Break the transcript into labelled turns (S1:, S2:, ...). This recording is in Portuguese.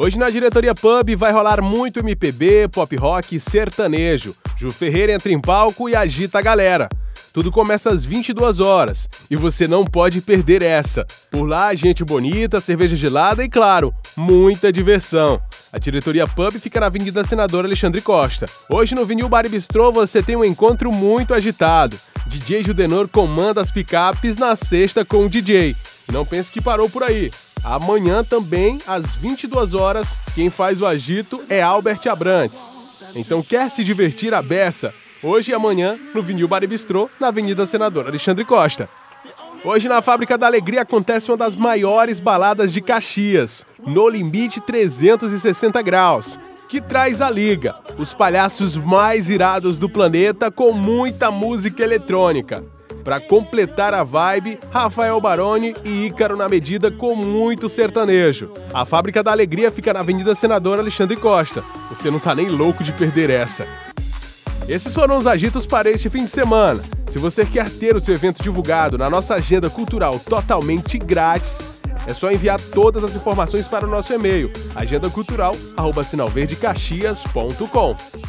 S1: Hoje na Diretoria Pub vai rolar muito MPB, pop rock e sertanejo. Ju Ferreira entra em palco e agita a galera. Tudo começa às 22 horas e você não pode perder essa. Por lá, gente bonita, cerveja gelada e, claro, muita diversão. A Diretoria Pub fica na Avenida Senador Alexandre Costa. Hoje no Vinil Bar e Bistrô você tem um encontro muito agitado. DJ Judenor comanda as picapes na sexta com o DJ. E não pense que parou por aí. Amanhã também, às 22 horas, quem faz o agito é Albert Abrantes. Então quer se divertir à beça? Hoje e amanhã, no Vinil Bar e Bistrô, na Avenida Senador Alexandre Costa. Hoje na Fábrica da Alegria acontece uma das maiores baladas de Caxias, No Limite 360 Graus, que traz a Liga, os palhaços mais irados do planeta com muita música eletrônica. Para completar a vibe, Rafael Baroni e Ícaro na medida com muito sertanejo. A Fábrica da Alegria fica na Avenida Senador Alexandre Costa. Você não tá nem louco de perder essa. Esses foram os agitos para este fim de semana. Se você quer ter o seu evento divulgado na nossa agenda cultural totalmente grátis, é só enviar todas as informações para o nosso e-mail, agendacultural@sinalverdecaxias.com.